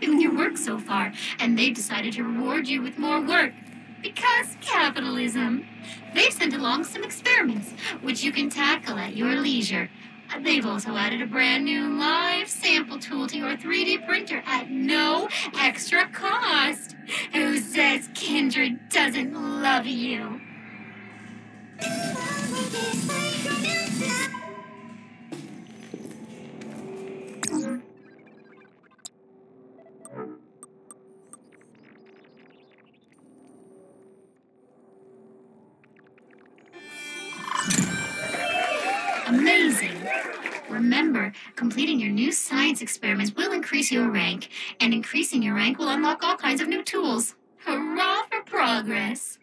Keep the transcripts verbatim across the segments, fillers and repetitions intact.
happy with your work so far, and they've decided to reward you with more work. Because capitalism. They've sent along some experiments, which you can tackle at your leisure. They've also added a brand new live sample tool to your three D printer at no extra cost. Who says Kindred doesn't love you? Amazing. Remember, completing your new science experiments will increase your rank, and increasing your rank will unlock all kinds of new tools. Hurrah for progress!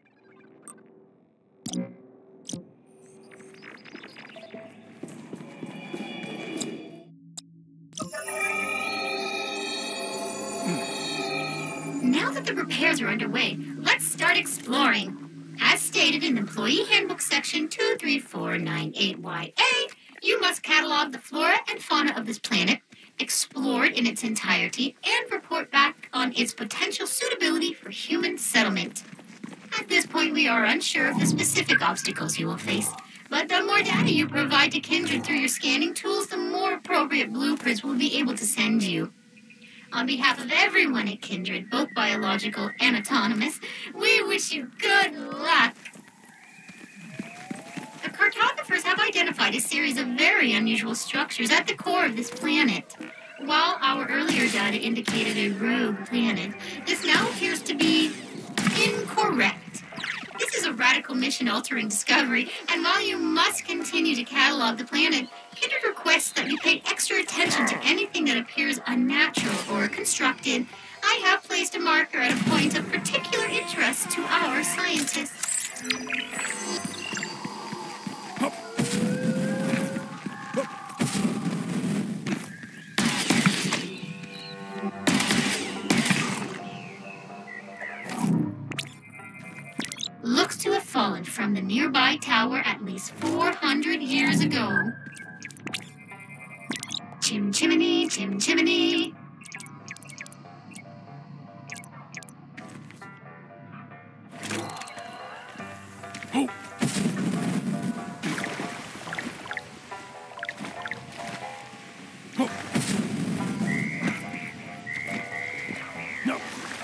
Now that the repairs are underway, let's start exploring. As stated in Employee Handbook Section two three four nine eight Y A, you must catalog the flora and fauna of this planet, explore it in its entirety, and report back on its potential suitability for human settlement. At this point, we are unsure of the specific obstacles you will face, but the more data you provide to Kindred through your scanning tools, the more appropriate blueprints we'll be able to send you. On behalf of everyone at Kindred, both biological and autonomous, we wish you good luck. The cartographers have identified a series of very unusual structures at the core of this planet. While our earlier data indicated a rogue planet, this now appears to be incorrect. This is a radical mission-altering discovery, and while you must continue to catalog the planet, Kindred requests that you pay extra attention to anything that appears unnatural or constructed. I have placed a marker at a point of particular interest to our scientists. Looks to have fallen from the nearby tower at least four hundred years ago. Chim chimney, chim chimney. Oh. Oh. No.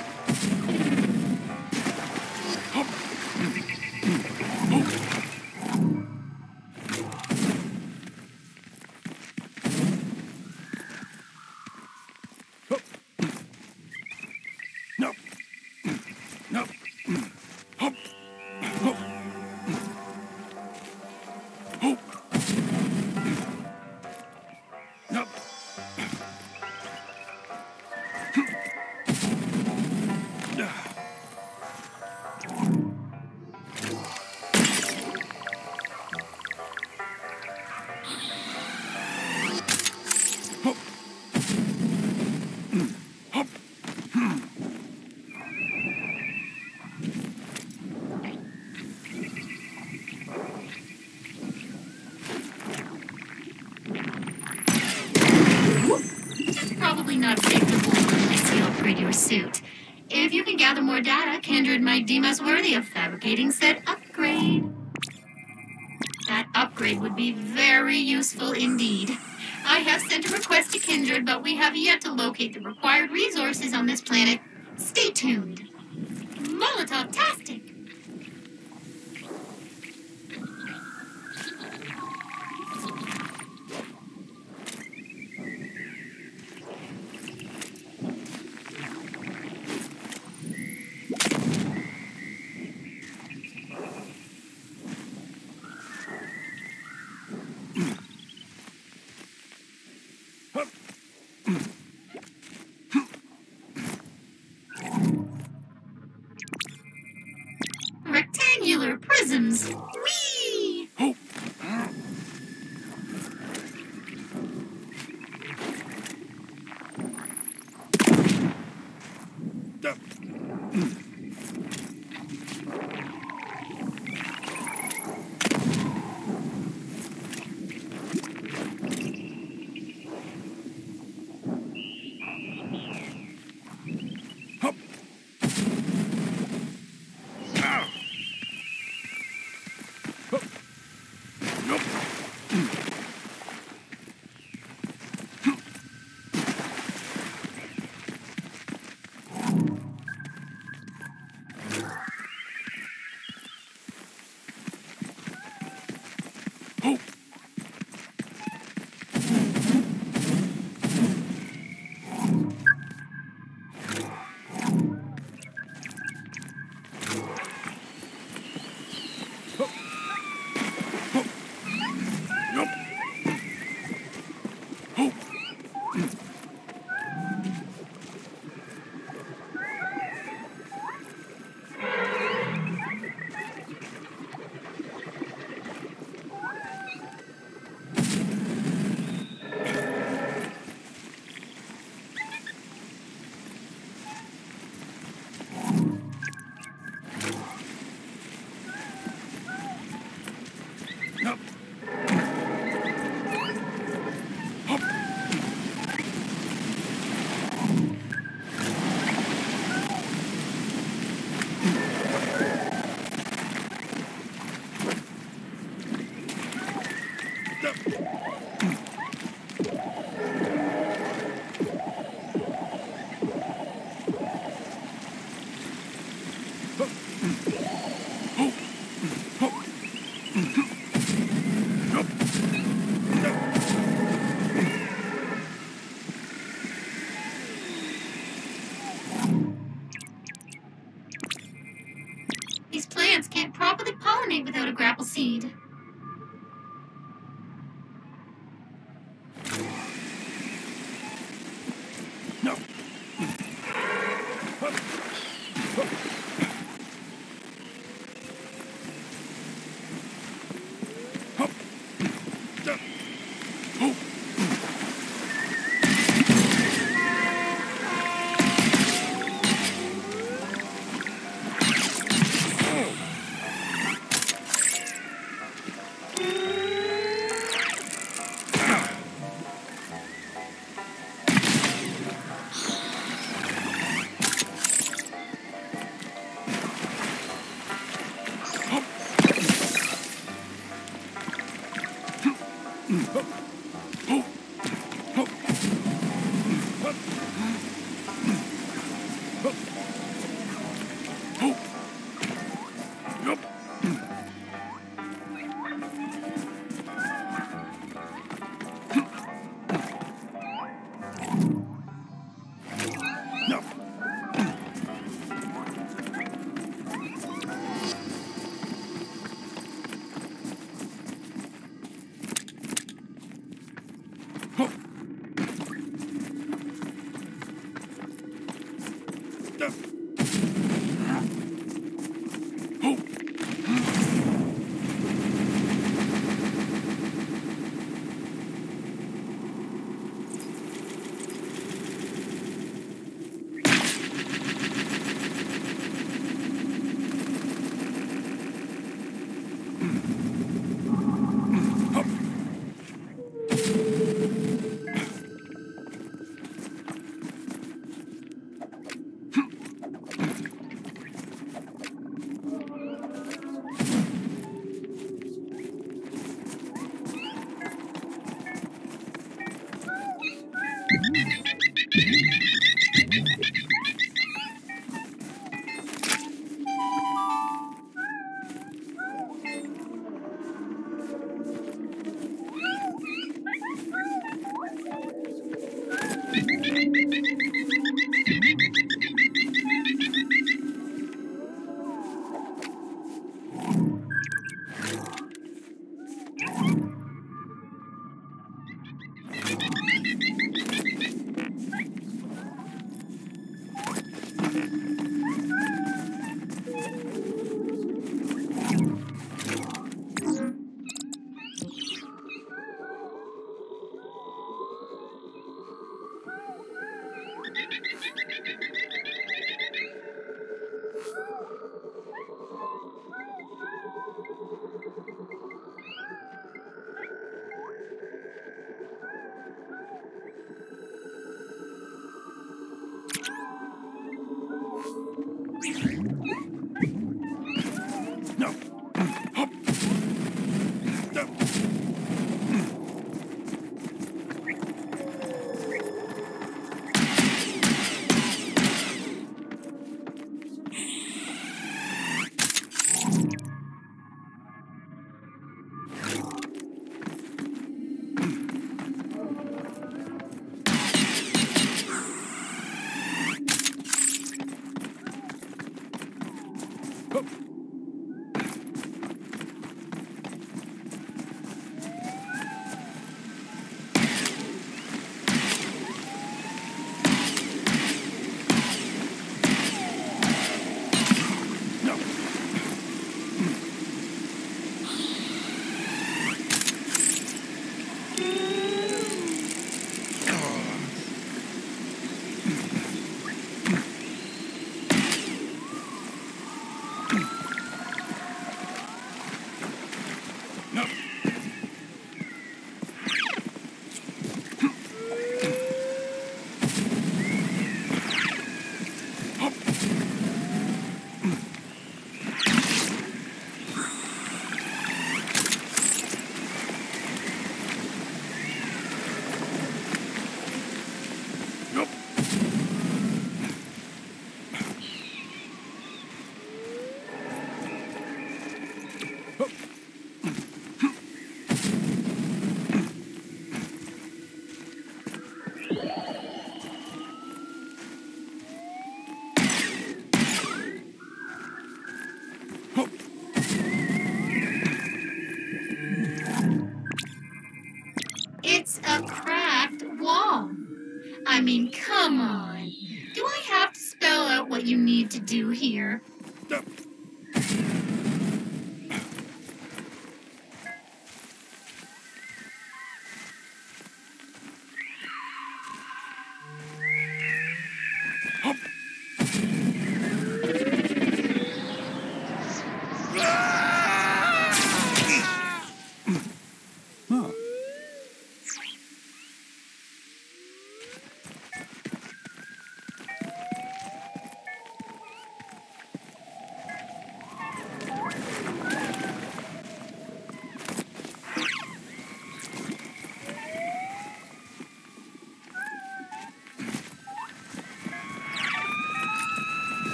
Not safe to hold unless you upgrade your suit. If you can gather more data, Kindred might deem us worthy of fabricating said upgrade. That upgrade would be very useful indeed. I have sent a request to Kindred, but we have yet to locate the required resources on this planet. Stay tuned. Molotov-tastic! Rectangular prisms. Whee! Oh. Oh. These plants can't properly pollinate without a grapple seed. No.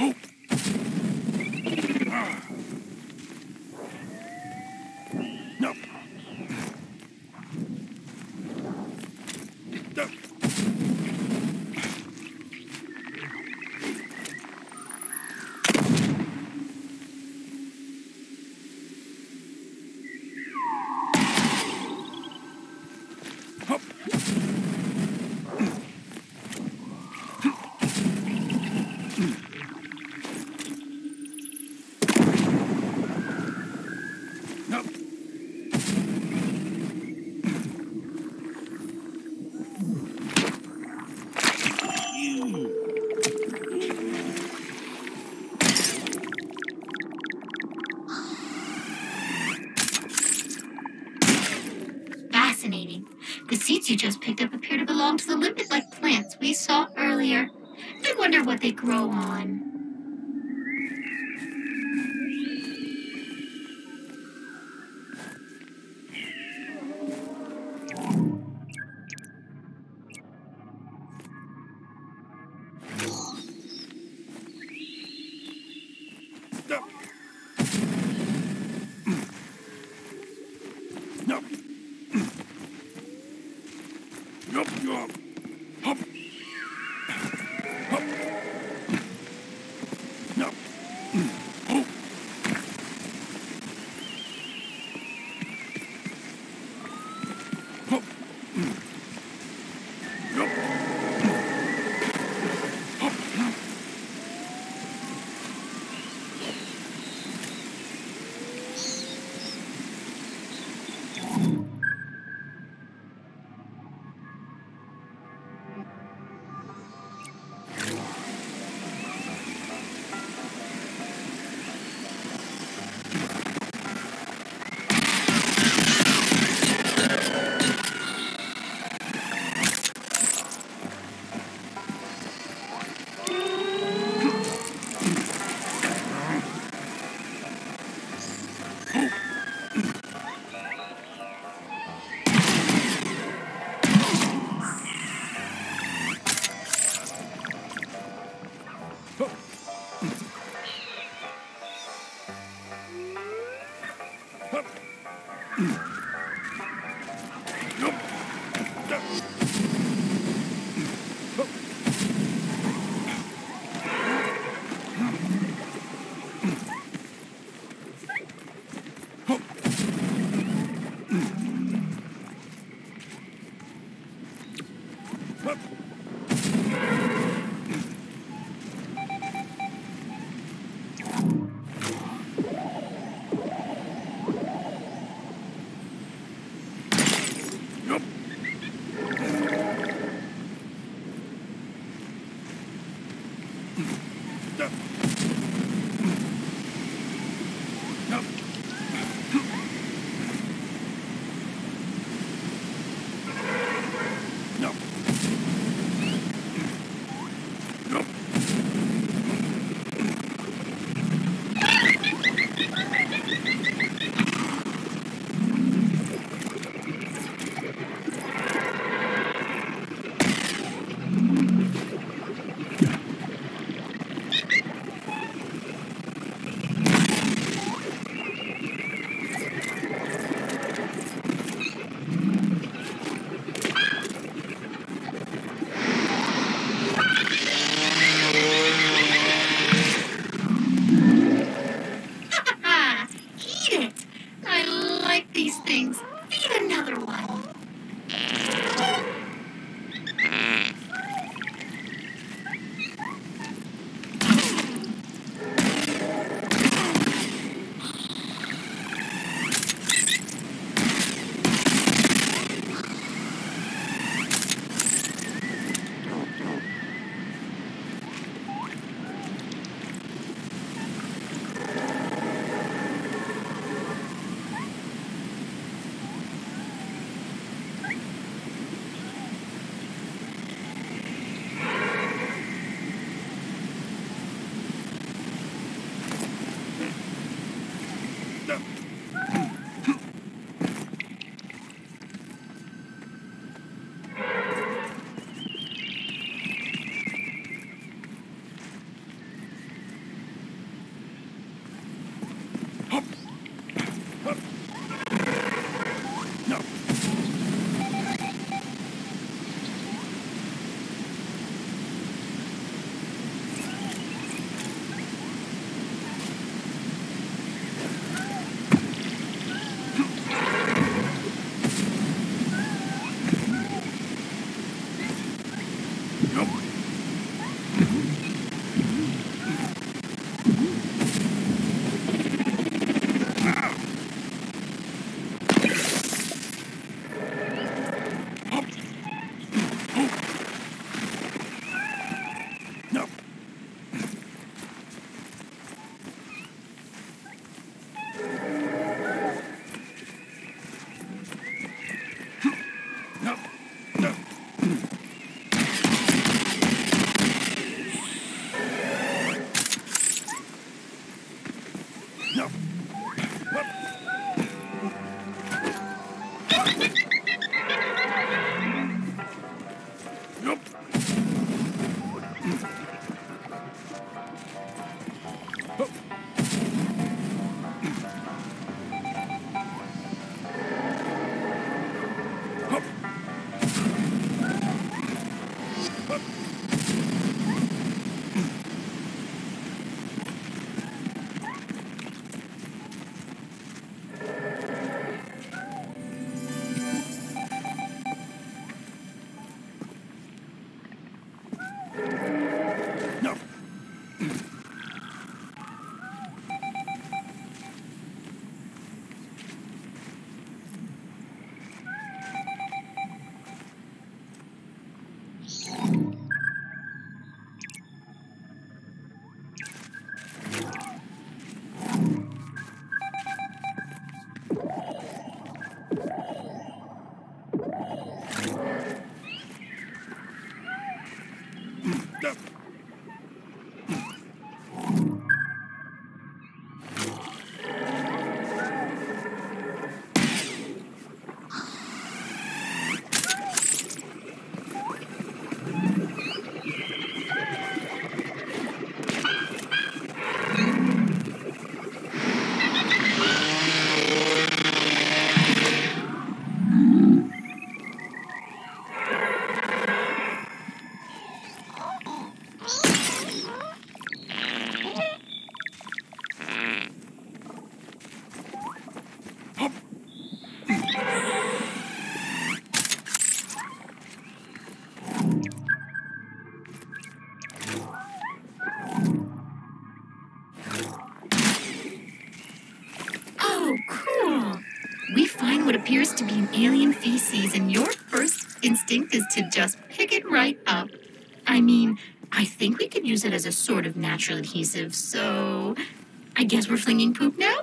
Oh. Ah. No. No. Hop. No. Fascinating. The seeds you just picked up appear to belong to the limpet-like plants we saw earlier. I wonder what they grow on. No. Yup, yup. Hop. Hop. No. Oh. Hop. Yup. Hop. Hop. Yup. Yup. Hop. Hop. Hop. Yup. Yup. Yup. Yup. Yup. No. No. No. No. Nope. No. No. Oh, cool. We find what appears to be an alien feces, and your first instinct is to just pick it right up. I mean, I think we could use it as a sort of natural adhesive, so I guess we're flinging poop now?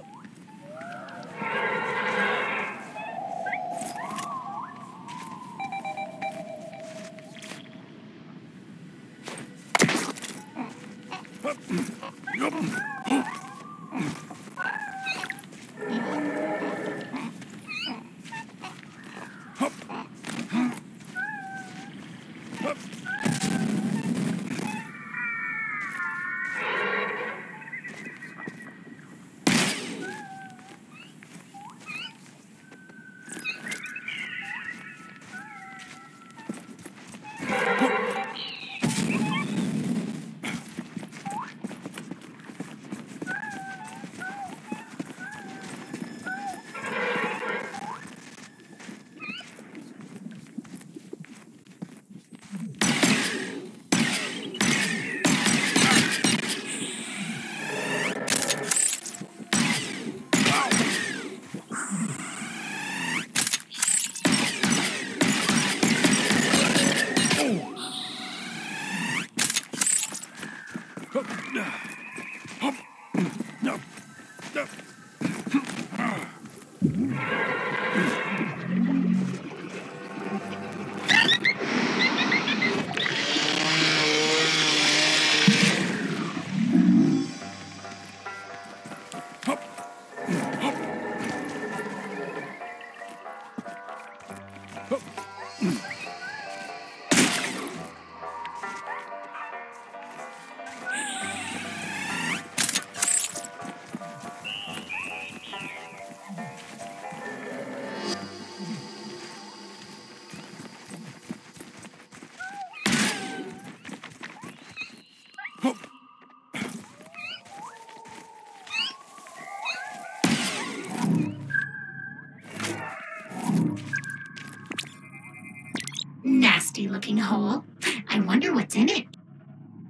Nasty looking hole. I wonder what's in it.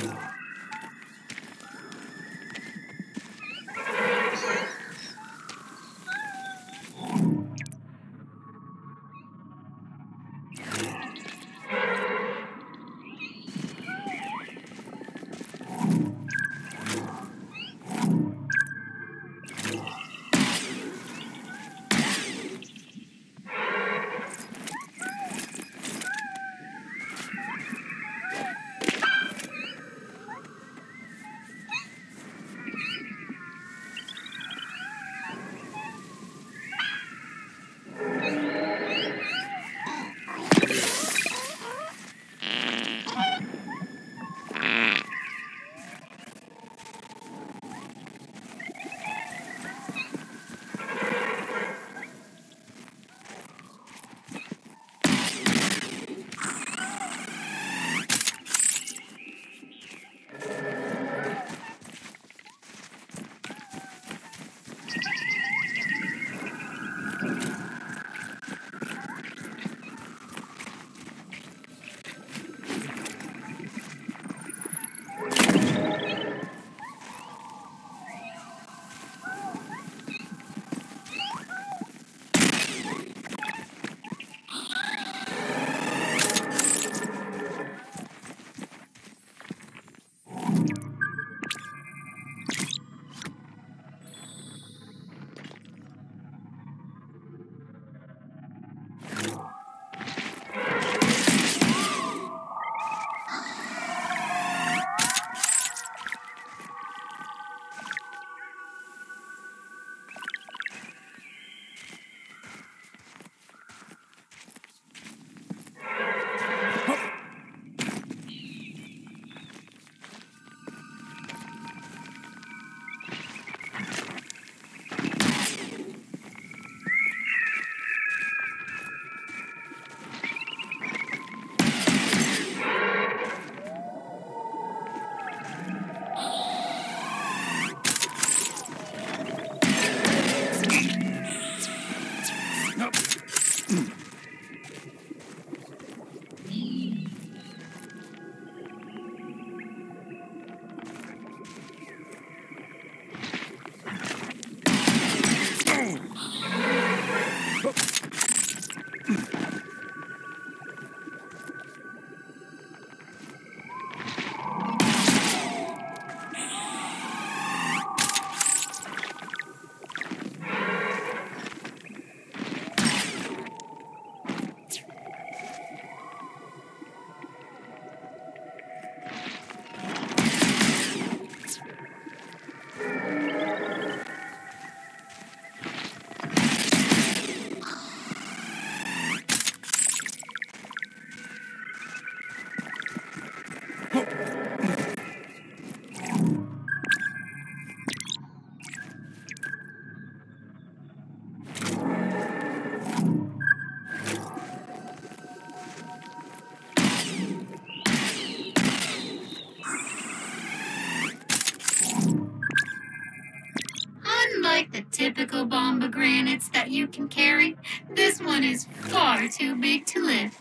Unlike the typical bombogranates that you can carry, this one is far too big to lift.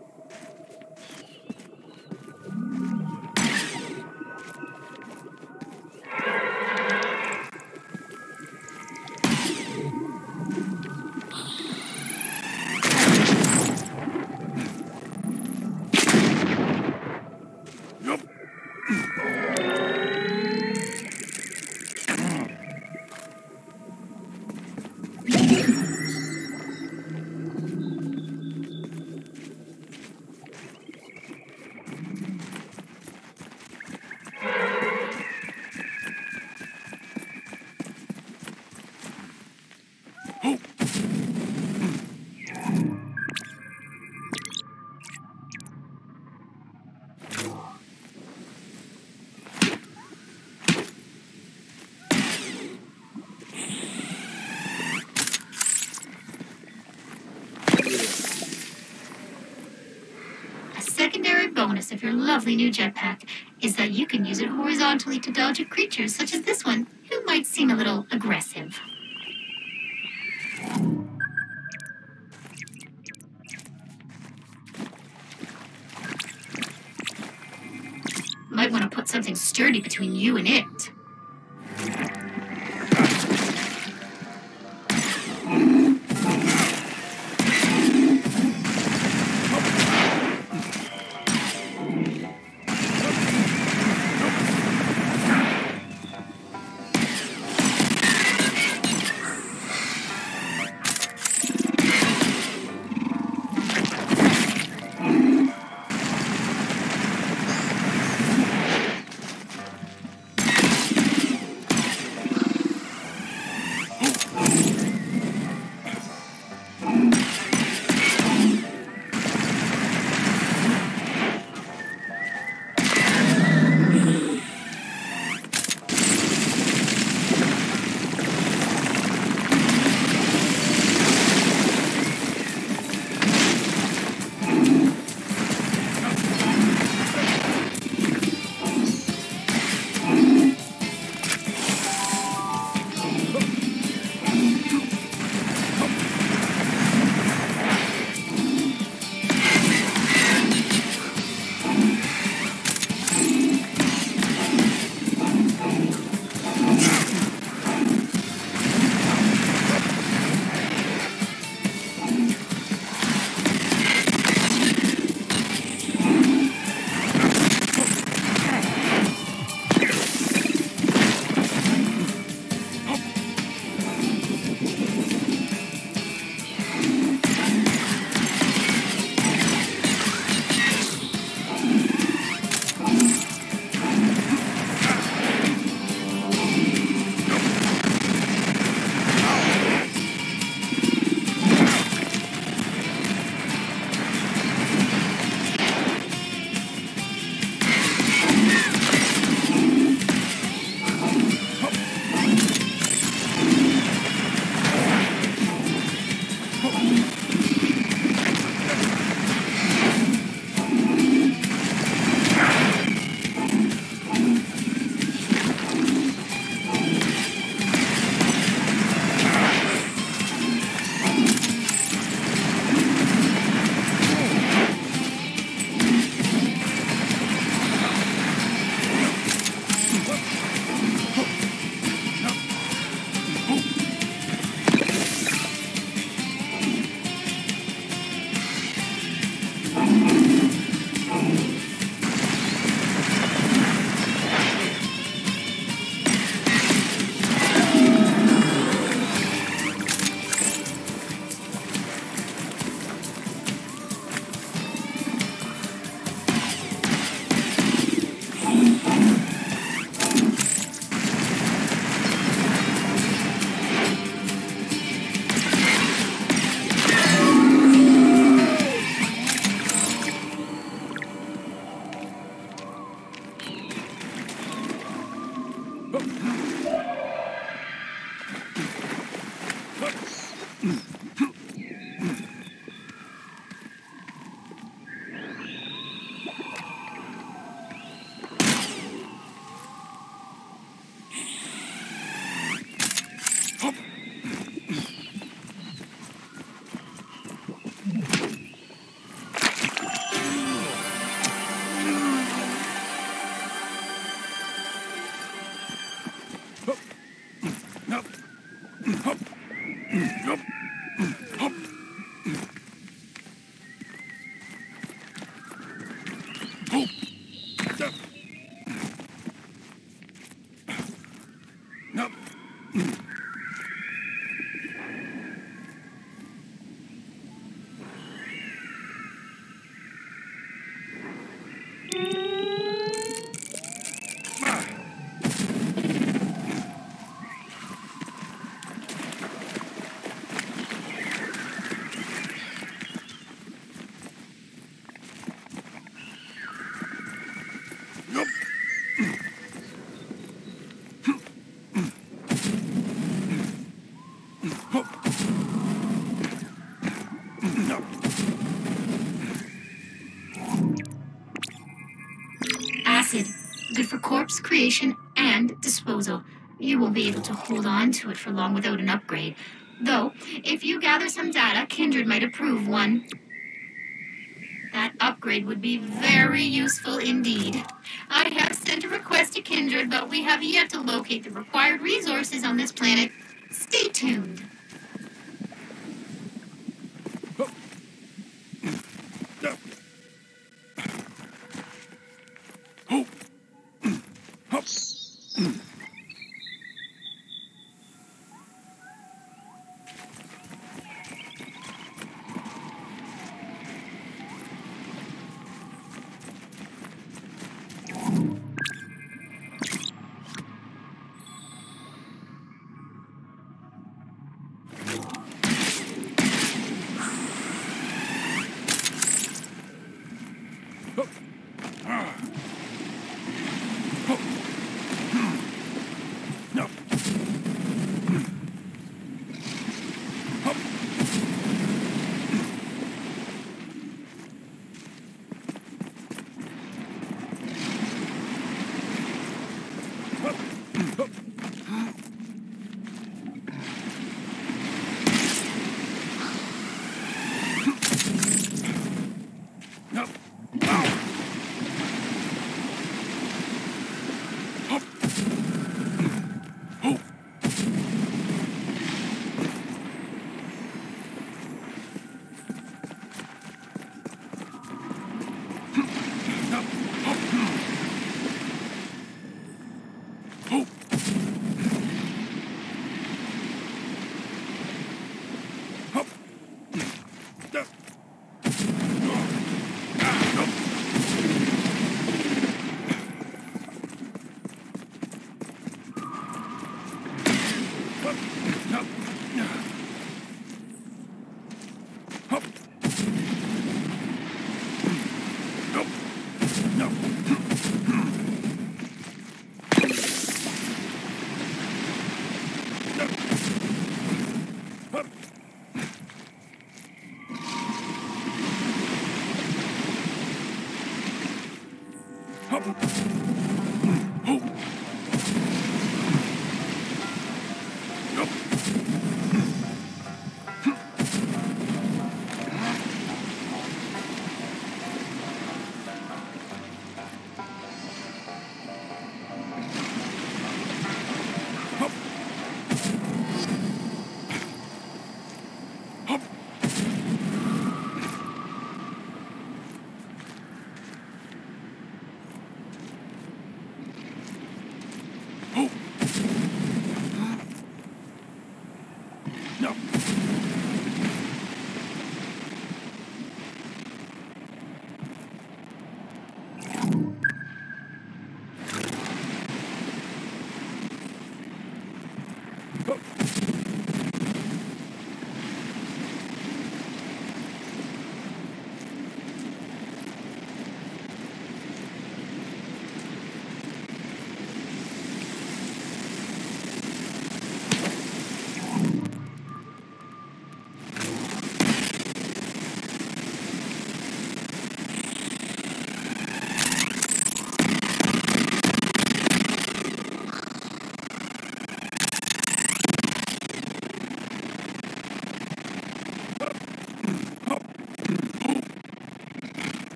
A secondary bonus of your lovely new jetpack is that you can use it horizontally to dodge at creatures such as this one, who might seem a little aggressive. Might want to put something sturdy between you and it. Acid, good for corpse creation and disposal. You won't be able to hold on to it for long without an upgrade. Though, if you gather some data, Kindred might approve one. That upgrade would be very useful indeed. I have sent a request to Kindred, but we have yet to locate the required resources on this planet. Stay tuned.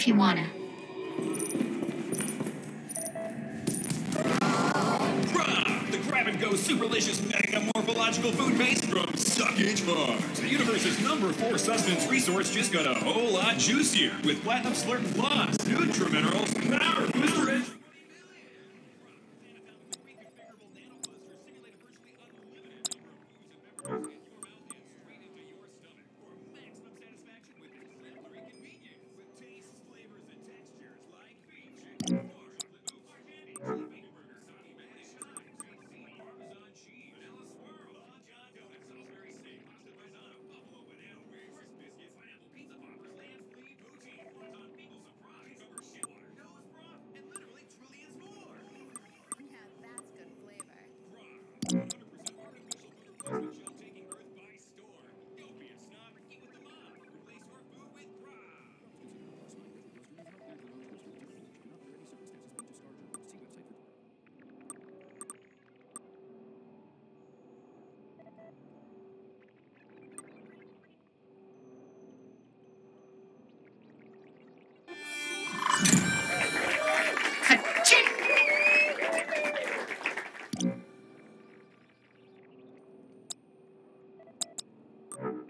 if you wanna. Grub, the grab-and-go superlicious mega morphological food base from Suckage Farms. The universe's number four sustenance resource just got a whole lot juicier with Platinum Slurp Plus, Nutriminerals, Power Booster Edge. Ka-ching!